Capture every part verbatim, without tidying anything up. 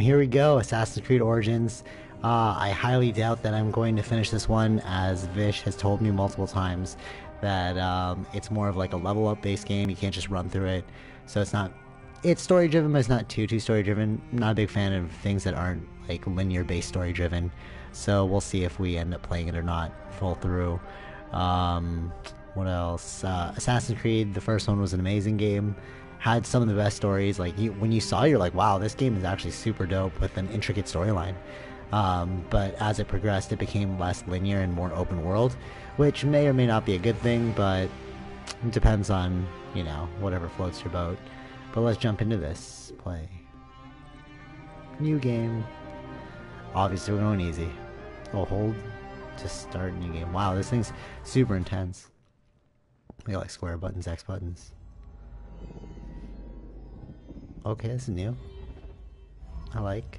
here we go, Assassin's Creed Origins. Uh, I highly doubt that I'm going to finish this one, as Vish has told me multiple times that um, it's more of like a level up based game. You can't just run through it. So it's not, it's story driven, but it's not too, too story driven. Not a big fan of things that aren't like linear based story driven. So we'll see if we end up playing it or not full through. Um, what else? Uh, Assassin's Creed, the first one was an amazing game. Had some of the best stories. Like you, when you saw it, you're like, wow, this game is actually super dope with an intricate storyline. Um, but as it progressed, it became less linear and more open world, which may or may not be a good thing, but it depends on, you know, whatever floats your boat. But let's jump into this. Play. New game. Obviously, we're going easy. Oh, hold to start new game. Wow, this thing's super intense. We got like square buttons, X buttons. Okay, this is new. I like.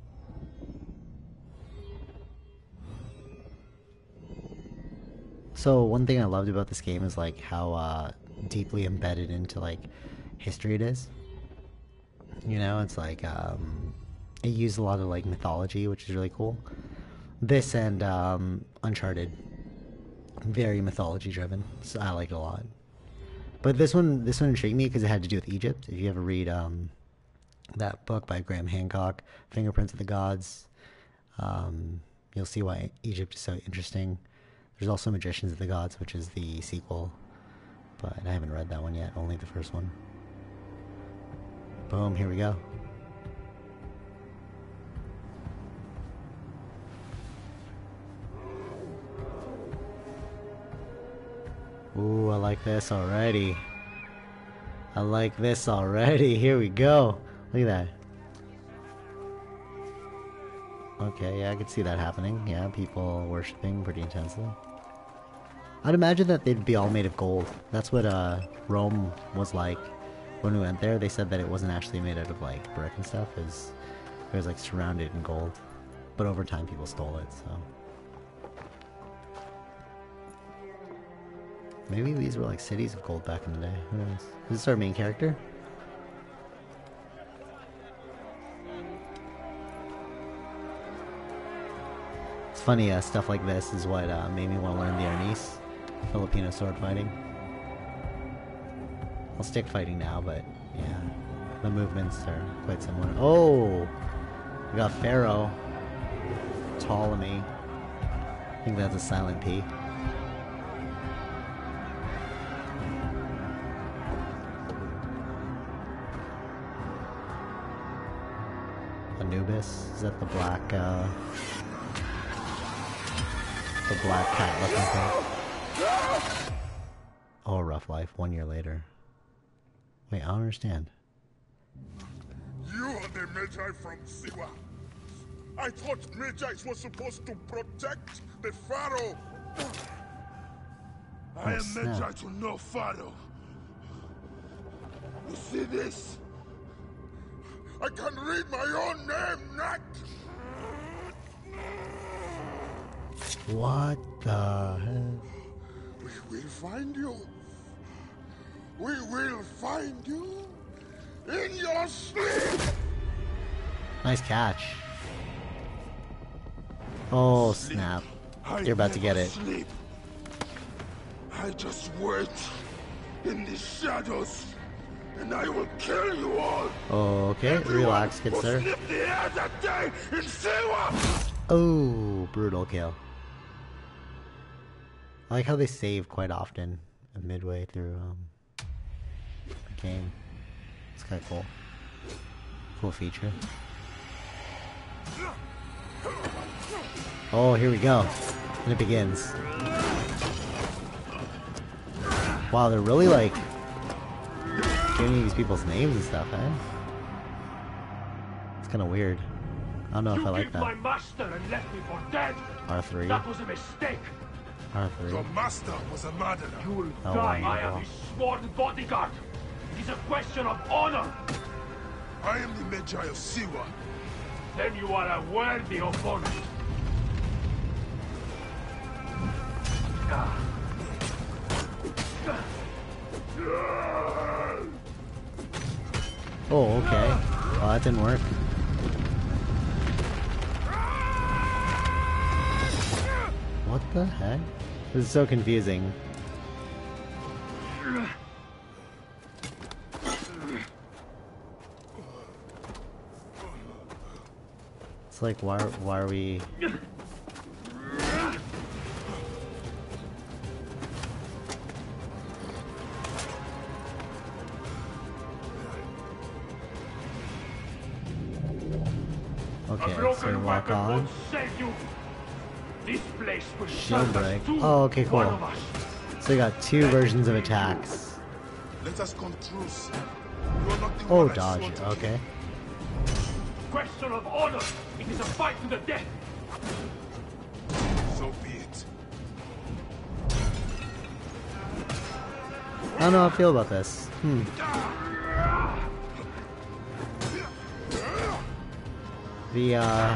So one thing I loved about this game is like how uh, deeply embedded into like history it is. You know, it's like um, it used a lot of like mythology, which is really cool. This and um, Uncharted, very mythology driven. So I like it a lot. But this one, this one intrigued me because it had to do with Egypt. If you ever read um, that book by Graham Hancock, Fingerprints of the Gods, um, you'll see why Egypt is so interesting. There's also Magicians of the Gods, which is the sequel, but I haven't read that one yet, only the first one. Boom, here we go. Ooh, I like this already. I like this already. Here we go. Look at that. Okay, yeah, I could see that happening. Yeah, people worshipping pretty intensely. I'd imagine that they'd be all made of gold. That's what uh, Rome was like when we went there. They said that it wasn't actually made out of like brick and stuff. It was, it was like surrounded in gold. But over time people stole it, so. Maybe these were like cities of gold back in the day. Who knows? Is this our main character? It's funny, uh, stuff like this is what uh, made me want to learn the Arnis, Filipino sword fighting. I'll stick fighting now, but yeah, the movements are quite similar. Oh! We got Pharaoh, Ptolemy. I think that's a silent P. Anubis? Is that the black, uh... the black cat looking thing? Oh, rough life. One year later. Wait, I don't understand. You are the Magi from Siwa. I thought Magi's were supposed to protect the Pharaoh. I am snap. Magi to no Pharaoh. You see this? I can read my own name, Nat! What the hell? We will find you. We will find you in your sleep! Nice catch. Oh, snap. You're about to get it. Sleep. I just wait in the shadows. And I will kill you all. Okay, relax, good sir. Oh, brutal kill. I like how they save quite often midway through um, the game. It's kind of cool. Cool feature. Oh, here we go. And it begins. Wow, they're really like giving these people's names and stuff, eh? It's kind of weird. I don't know if I like that. My master and left me for dead. R three. That was a mistake. R three. Your master was a murderer. You will Oh, die. wow. I am his sworn bodyguard. It is a question of honor. I am the Magi of Siwa. Then you are a worthy opponent. Oh, okay. Oh, that didn't work. the heck? This is so confusing. It's like, why, why are we... Okay, so we walk on. This place will Shield serve us break. two, Oh, okay, one cool. of us. So we got two versions of attacks. Let us come truce. You are not the Oh, one I dodge. swore to Okay. Question of honor. It is a fight to the death. kill. So be it. I don't know how I feel about this. Hmm. The, uh...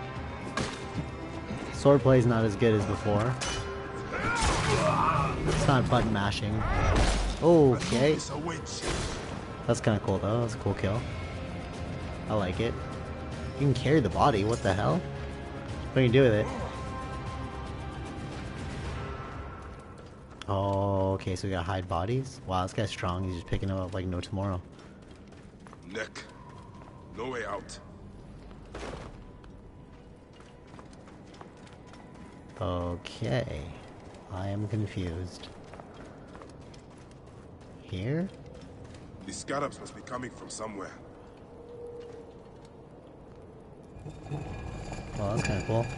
swordplay is not as good as before. It's not button mashing. Okay. This awaits you. That's kind of cool though. That's a cool kill. I like it. You can carry the body. What the hell? What can you do with it? Oh, okay. So we gotta hide bodies. Wow, this guy's strong. He's just picking them up like no tomorrow. Neck. No way out. Okay. I am confused. Here? The scarabs must be coming from somewhere. Oh, that's kind of cool.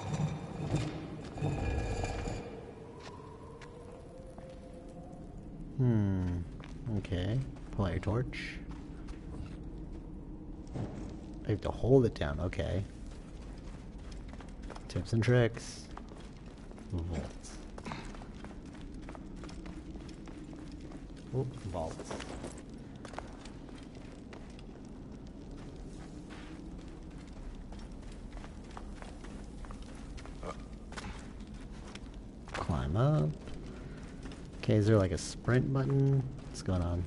Hmm. Okay. Pull out your torch. I have to hold it down. Okay. Tips and tricks. Vaults. Oh, vaults. Climb up. Okay, is there like a sprint button? What's going on?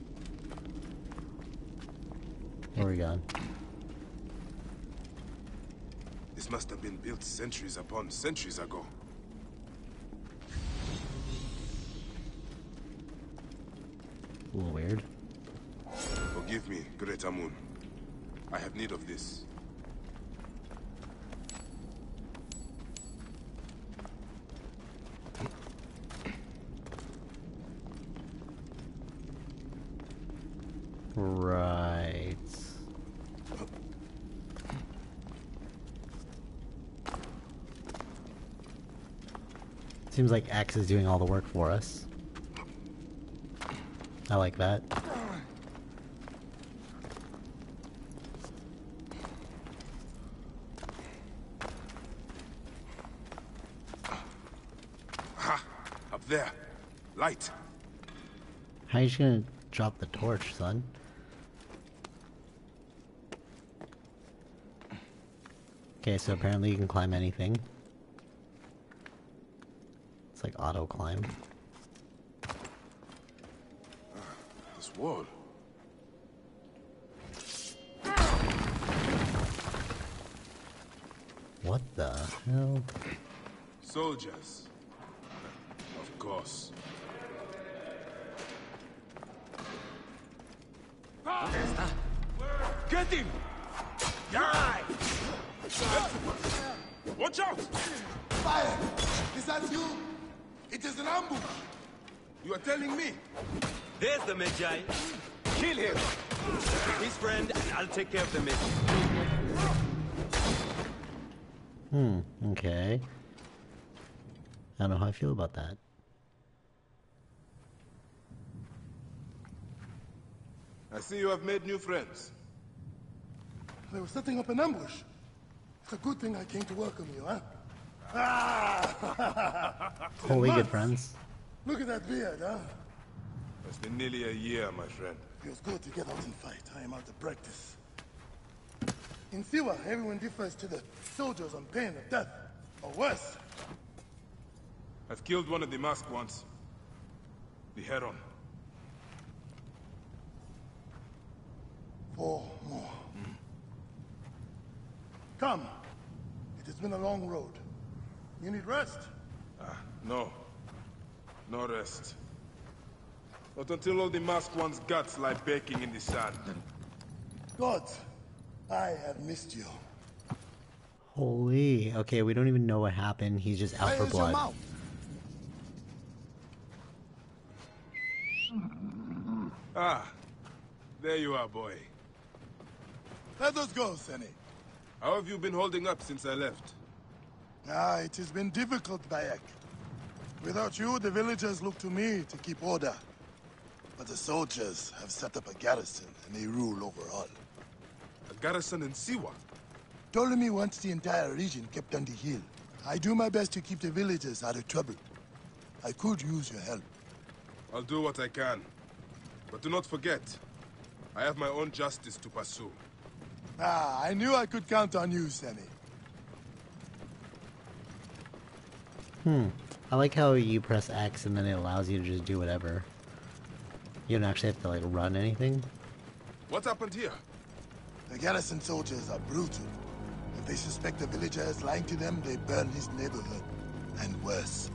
Where are we going? This must have been built centuries upon centuries ago. A little weird. Forgive me, Great Amun. I have need of this. Right. Seems like X is doing all the work for us. I like that. Aha! Up there. Light. How are you just gonna drop the torch, son? Okay, so apparently you can climb anything. It's like auto climb. This wall. What the hell? Soldiers. Of course. Get him! Die! Watch out! Fire! Is that you? It is an ambush! You are telling me? There's the Magi. Kill him. His friend, and I'll take care of the mission. Hmm, okay. I don't know how I feel about that. I see you have made new friends. They were setting up an ambush. It's a good thing I came to welcome you, huh? Ah! Holy good Months. friends. Look at that beard, huh? It's been nearly a year, my friend. Feels good to get out and fight. I am out of practice. In Siwa, everyone defers to the soldiers on pain of death, or worse. I've killed one of the masked ones. The Heron. Four more. Come. It has been a long road. You need rest? Ah, no. No rest. Not until all the masked one's guts lie baking in the sand. God, I have missed you. Holy. Okay, we don't even know what happened. He's just out for Where's your blood. mouth? Ah, there you are, boy. Let us go, Senny. How have you been holding up since I left? Ah, it has been difficult, Bayek. Without you, the villagers look to me to keep order. But the soldiers have set up a garrison, and they rule over all. A garrison in Siwa? Ptolemy wants the entire region kept on the hill. I do my best to keep the villagers out of trouble. I could use your help. I'll do what I can. But do not forget, I have my own justice to pursue. Ah, I knew I could count on you, Senny. Hmm. I like how you press X and then it allows you to just do whatever. You don't actually have to like run anything. What happened here? The garrison soldiers are brutal. If they suspect a villager is lying to them, they burn his neighborhood. And worse.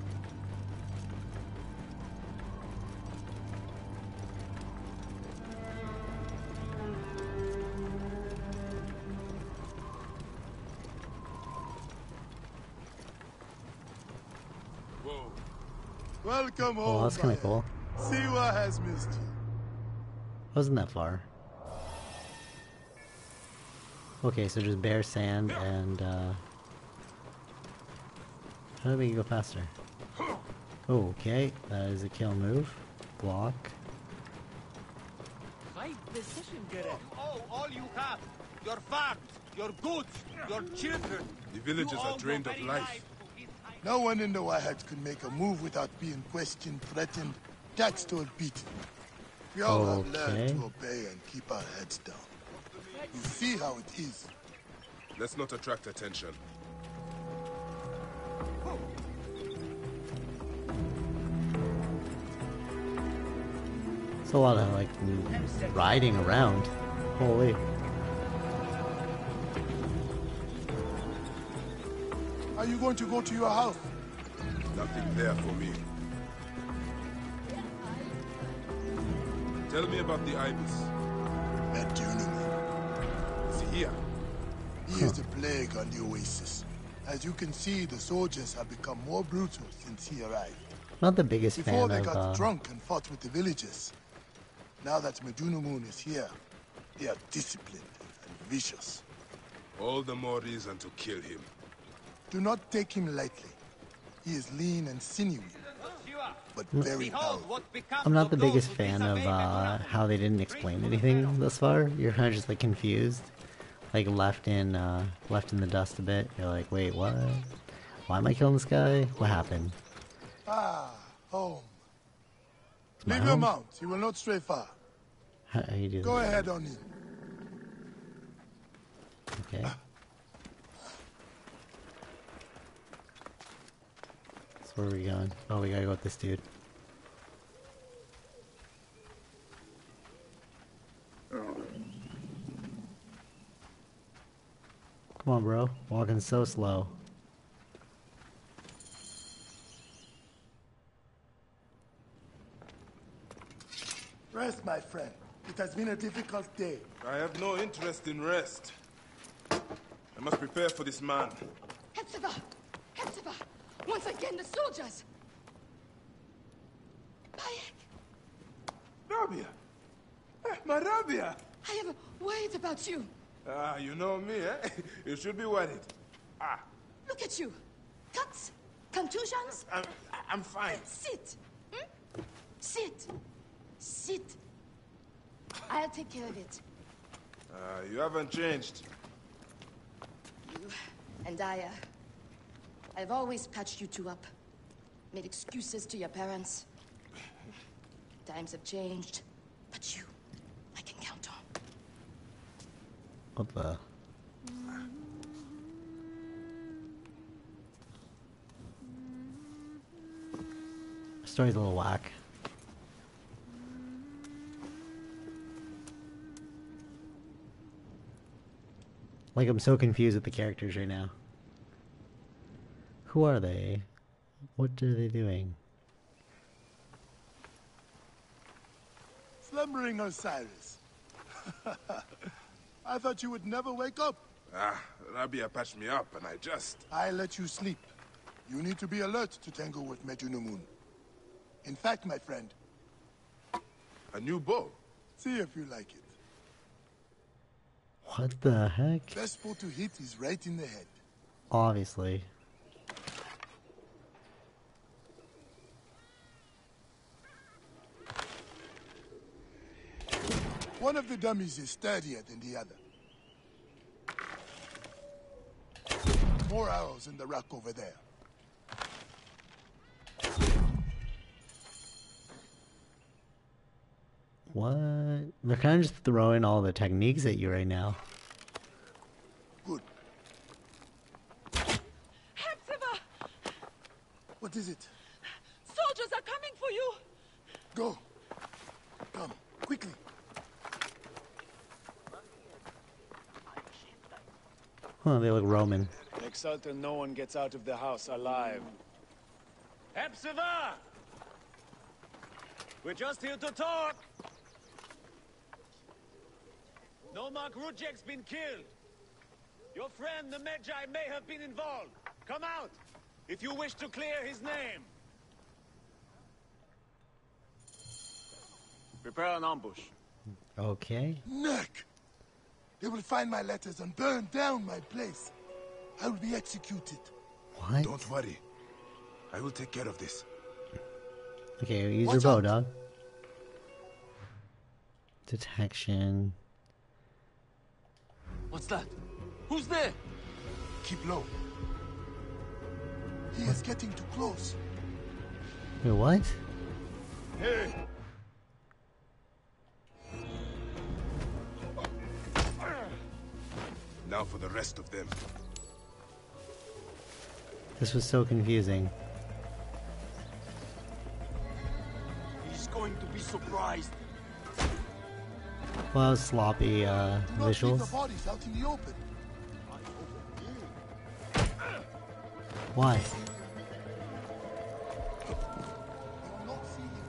Whoa. Welcome home. Oh, that's kind of Bayek. cool. Siwa has missed you. Wasn't that far. Okay, so just bare sand and uh how do we go faster? Okay, that is a kill move. Block. Right decision, Gerrit. Oh, all you have. Your farms, your goods, your children. The villagers are drained of life. No one in the Wahats could make a move without being questioned, threatened, taxed, or beaten. We all have learned Okay. to obey and keep our heads down. You see how it is. Let's not attract attention. It's a lot of like riding around. Holy. Are you going to go to your house? Nothing there for me. Tell me about the ibis. Medunum. Is he here? He is the plague on the oasis. As you can see, the soldiers have become more brutal since he arrived. Not the biggest Before fan they of got uh, drunk and fought with the villagers. Now that Medunamun is here, they are disciplined and vicious. All the more reason to kill him. Do not take him lightly. He is lean and sinewy, but very powerful. I'm not the biggest fan of uh, how they didn't explain anything thus far. You're kind of just like confused, like left in uh, left in the dust a bit. You're like, wait, what? Why am I killing this guy? What happened? Ah, home. It's my Leave your home? mount. He will not stray far. How, how you do Go that? ahead on in. Okay. So where are we going? Oh, we gotta go with this dude. Come on, bro. Walking so slow. Rest, my friend. It has been a difficult day. I have no interest in rest. I must prepare for this man. Hepzibah! Hepzibah! Once again, the soldiers! Bayek! Rabia! Eh, my Rabia! I am worried about you. Ah, you know me, eh? You should be worried. Ah, Look at you. Cuts? Contusions? I'm, I'm fine. Sit. Hmm? Sit. Sit. I'll take care of it. Uh, you haven't changed. You and I, uh, I've always patched you two up. Made excuses to your parents. Times have changed. But you, I can count on. What the? Story's a little whack. Like, I'm so confused with the characters right now. Who are they? What are they doing? Slumbering Osiris. I thought you would never wake up. Ah, Rabia patched me up and I just... I let you sleep. You need to be alert to tangle with Medunamun. In fact, my friend... A new bow? See if you like it. What the heck? Best spot to hit is right in the head. Obviously. One of the dummies is sturdier than the other. More arrows in the rack over there. What? They're kind of just throwing all the techniques at you right now. Good. Hepzibah! What is it? Soldiers are coming for you! Go. Come, quickly. Huh, they look Roman. Exultant, no one gets out of the house alive. Hepzibah! We're just here to talk! Nomarch Rujek's been killed. Your friend, the Medjay, may have been involved. Come out, if you wish to clear his name. Prepare an ambush. Okay. Neck! They will find my letters and burn down my place. I will be executed. What? Don't worry. I will take care of this. Okay, use Watch your bow, out. dog. Detection. What's that? Who's there? Keep low. He is getting too close. Wait, what? Hey! Now for the rest of them. This was so confusing. He's going to be surprised. Well, that was sloppy uh, Do not leave the visuals. bodies out in the open. Why? You will not see him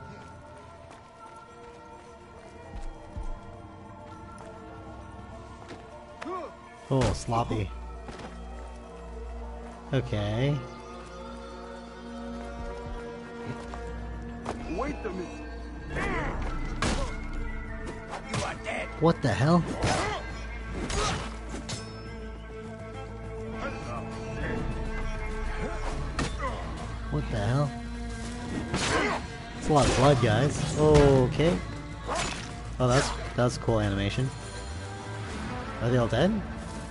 here. Oh, sloppy. Okay. Wait a minute. You are dead. What the hell? What the hell? It's a lot of blood, guys. Okay. Oh, that's that's cool animation. Are they all dead?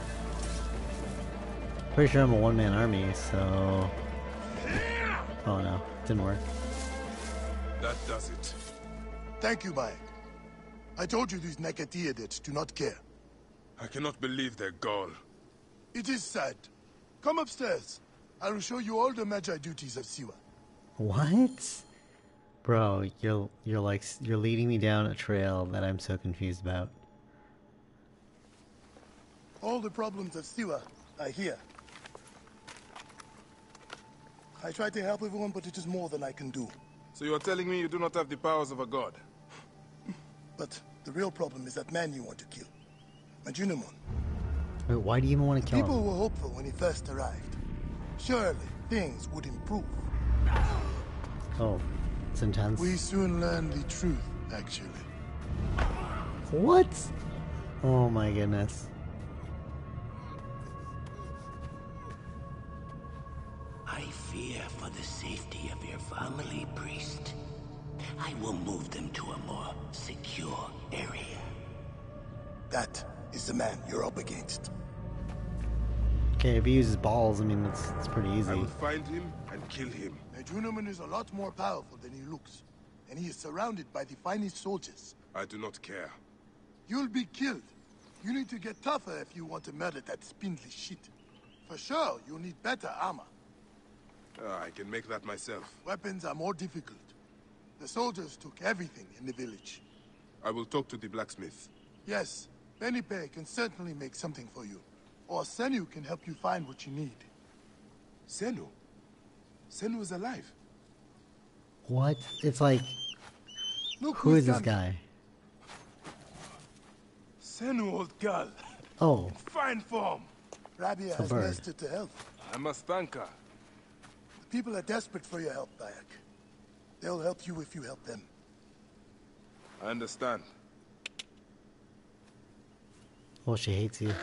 Pretty sure I'm a one-man army, so... Oh no, didn't work. That does it. Thank you, Mike. I told you these Nekatiadids do not care. I cannot believe their gall. It is sad. Come upstairs. I will show you all the Magi duties of Siwa. What? Bro, you're you're like you're leading me down a trail that I'm so confused about. All the problems of Siwa are here. I try to help everyone, but it is more than I can do. So you are telling me you do not have the powers of a god? But the real problem is that man you want to kill. Majunamon. Wait, why do you even want to kill People him? were hopeful when he first arrived. Surely, things would improve. Oh, it's intense. We soon learned the truth, actually. What? Oh my goodness. I fear for the safety of your family, priest. I will move them to a more secure area. That is the man you're up against. Okay, if he uses balls, I mean, that's, that's pretty I easy. will find him and kill him. Medunamun is a lot more powerful than he looks. And he is surrounded by the finest soldiers. I do not care. You'll be killed. You need to get tougher if you want to murder that spindly shit. For sure, you'll need better armor. Ah, I can make that myself. Weapons are more difficult. The soldiers took everything in the village. I will talk to the blacksmith. Yes, Benipe can certainly make something for you. Or Senu can help you find what you need. Senu? Senu's alive. What? It's like, Look who who's is this done. guy? Senu, old girl. Oh, Fine form. Rabia it's a has bird. nested to help. I must thank her. The people are desperate for your help, Bayek. They'll help you if you help them. I understand. Oh, she hates you.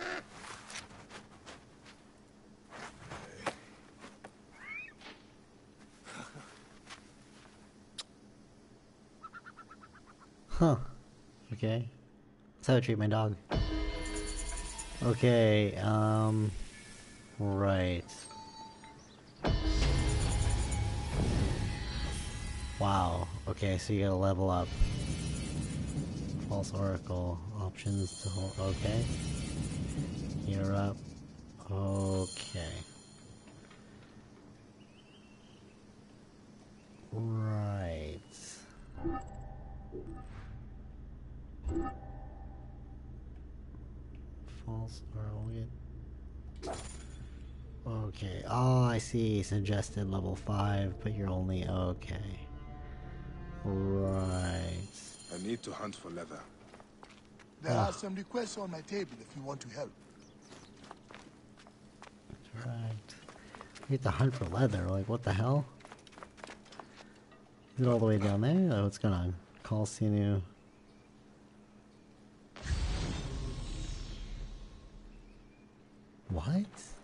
Huh. Okay. That's how I treat my dog. Okay, um... right. Wow. Okay, so you gotta level up. False Oracle. Options to hold. Okay. You're up. Okay. Right. False or okay. Oh, I see. Suggested level five, but you're only okay. Right. I need to hunt for leather. There Ah. are some requests on my table if you want to help. That's right. We have to hunt for leather. Like, what the hell? Is it all the way down there? Oh, what's going on? Call Sinu. What?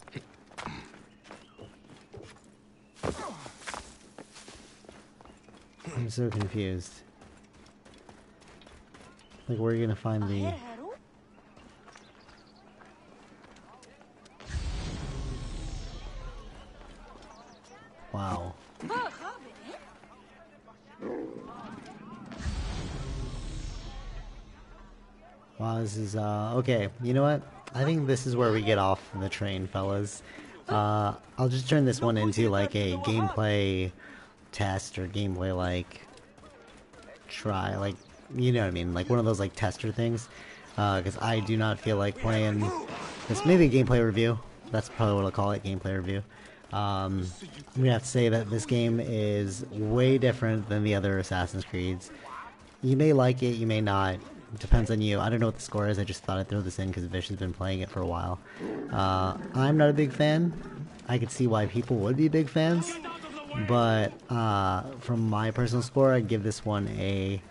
I'm so confused. Like, where are you gonna find the... Wow. Wow, this is, uh, okay, you know what? I think this is where we get off the train, fellas. Uh, I'll just turn this one into, like, a gameplay test or gameplay, like, try, like, you know what I mean? Like, one of those, like, tester things. Uh, because I do not feel like playing this. Maybe a gameplay review. That's probably what I'll call it, gameplay review. Um, we have to say that this game is way different than the other Assassin's Creeds. You may like it, you may not. It depends on you. I don't know what the score is. I just thought I'd throw this in because Vish has been playing it for a while. Uh, I'm not a big fan. I could see why people would be big fans. But uh, from my personal score, I'd give this one a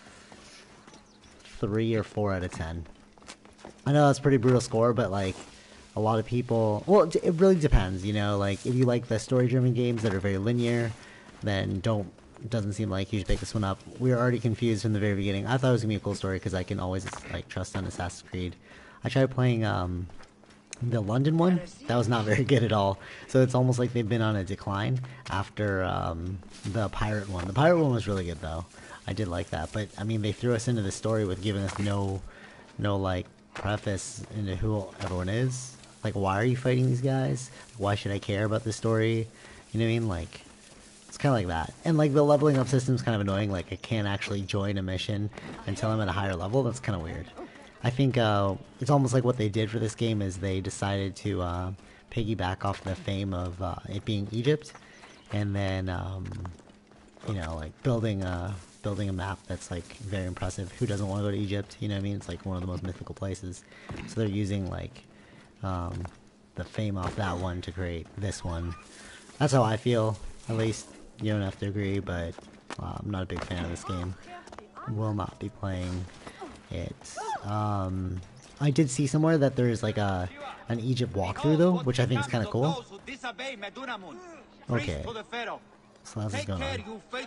three or four out of ten. I know that's a pretty brutal score, but like a lot of people, well, it really depends, you know. Like if you like the story-driven games that are very linear, then don't. Doesn't seem like you should pick this one up. We were already confused from the very beginning. I thought it was gonna be a cool story because I can always like trust on Assassin's Creed. I tried playing um, the London one. That was not very good at all. So it's almost like they've been on a decline after um, the pirate one. The pirate one was really good though. I did like that. But I mean, they threw us into the story with giving us no, no like preface into who everyone is. Like, why are you fighting these guys? Why should I care about this story? You know what I mean? Like. It's kind of like that. And like the leveling up system is kind of annoying. Like I can't actually join a mission until I'm at a higher level. That's kind of weird. I think uh, it's almost like what they did for this game is they decided to uh, piggyback off the fame of uh, it being Egypt, and then um, you know, like building a building a map that's like very impressive. Who doesn't want to go to Egypt? You know what I mean? It's like one of the most mythical places. So they're using like um, the fame off that one to create this one. That's how I feel, at least. You don't have to agree, but uh, I'm not a big fan of this game. Will not be playing it. Um, I did see somewhere that there's like a an Egypt walkthrough though, which I think is kind of cool. Okay, so that's what's going on.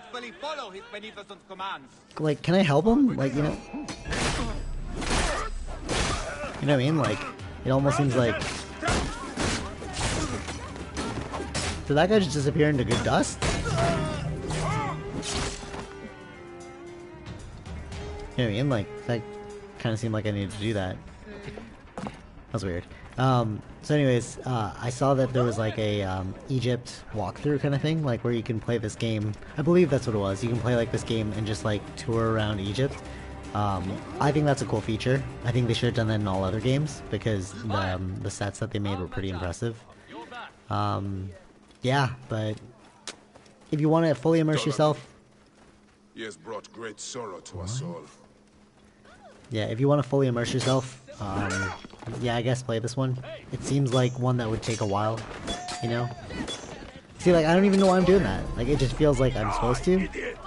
Like, can I help him? Like, you know, you know what I mean? Like, it almost seems like. Did that guy just disappear into good dust? You know what I mean? Like, that kind of seemed like I needed to do that. That's weird. Um, so anyways, uh, I saw that there was like a um, Egypt walkthrough kind of thing, like where you can play this game. I believe that's what it was. You can play like this game and just like tour around Egypt. Um, I think that's a cool feature. I think they should have done that in all other games because the, um, the sets that they made were pretty impressive. Um, yeah, but if you want to fully immerse yourself, he has brought great sorrow to us all. yeah, if you want to fully immerse yourself, um, yeah, I guess play this one. It seems like one that would take a while, you know? See, like, I don't even know why I'm doing that. Like, it just feels like I'm supposed to.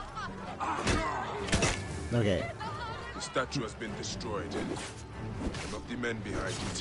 Okay. The statue has been destroyed. Not the men behind it.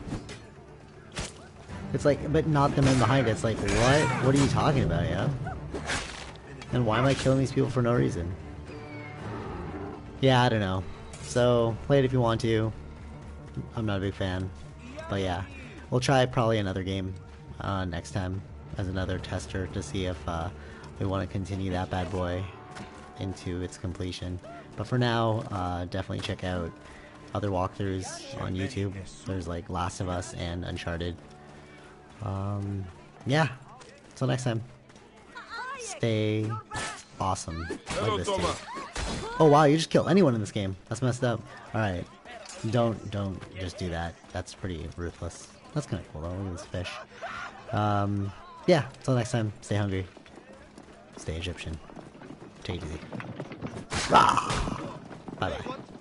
It's like, but not the men behind it. It's like, what? What are you talking about, yeah? And why am I killing these people for no reason? Yeah, I don't know. So, play it if you want to. I'm not a big fan. But yeah, we'll try probably another game uh, next time as another tester to see if uh, we want to continue that bad boy into its completion. But for now, uh, definitely check out other walkthroughs on YouTube. There's like Last of Us and Uncharted. Um, yeah, until next time, stay awesome like this dude. Oh wow, you just kill anyone in this game. That's messed up. Alright, don't, don't just do that. That's pretty ruthless. That's kind of cool though, look at this fish. Um, yeah, until next time, stay hungry, stay Egyptian, take it easy. Bye bye.